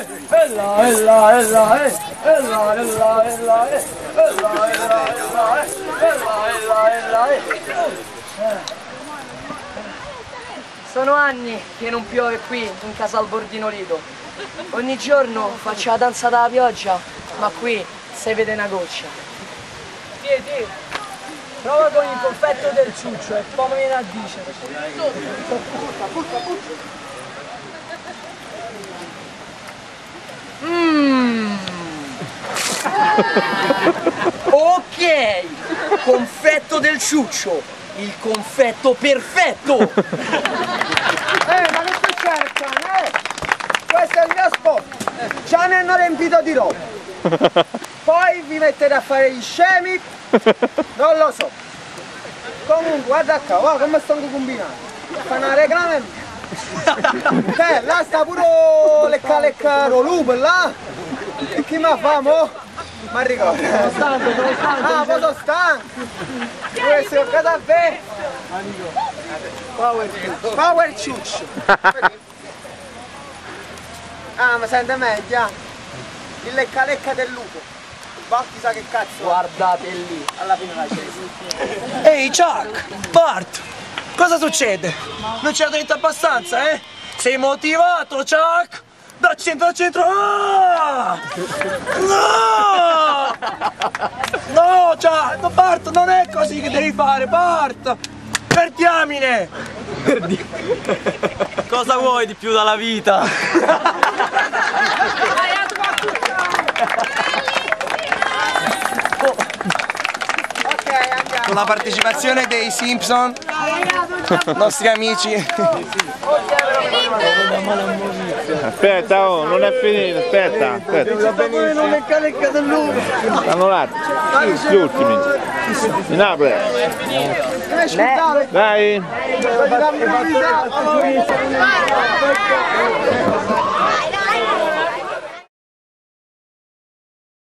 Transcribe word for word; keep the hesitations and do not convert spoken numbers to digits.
e là, e là, e là, e là, e là, e là, e là, e là, e là, e là, e sono anni che non piove qui in Casal Bordino Lido. Ogni giorno faccio la danza della pioggia, ma qui si vede una goccia. Tieni, prova con il confetto del ciuccio e poi mi viene a dicere. Mmm. Ok, confetto del ciuccio, il confetto perfetto. Eh, ma che succede? Eh? Questo è il mio spot. Già mi hanno riempito di roba. Poi vi mettete a fare gli scemi. Non lo so. Comunque, guarda qua, guarda come sto combinando. Fa una reclama mia. Eh, là sta pure lecca lecca lupo là. E chi mi fa mo? Ma ricordo. Sono stanco, sono stanco. Ah, poi sono stanco. Questo è cada ve. Power ciuccio. Power ciuccio. Ah, ma sente meglio. Il lecca lecca del lupo. Batti sa che cazzo. Guardate lì. Alla fine la scesa. Ehi Chuck, Bart, cosa succede? Non ci hai detto abbastanza, eh? Sei motivato, Chuck? Da centro a centro! Ah! No! No, Chuck, no, Bart, non è così che devi fare, Bart! Per diamine! Per di... Cosa vuoi di più dalla vita? Con la partecipazione dei Simpson, nostri amici. Aspetta, oh, non è finito, aspetta, aspetta. Non lecca lecca del lupo. Stanno là, gli ultimi. In apre. Dai.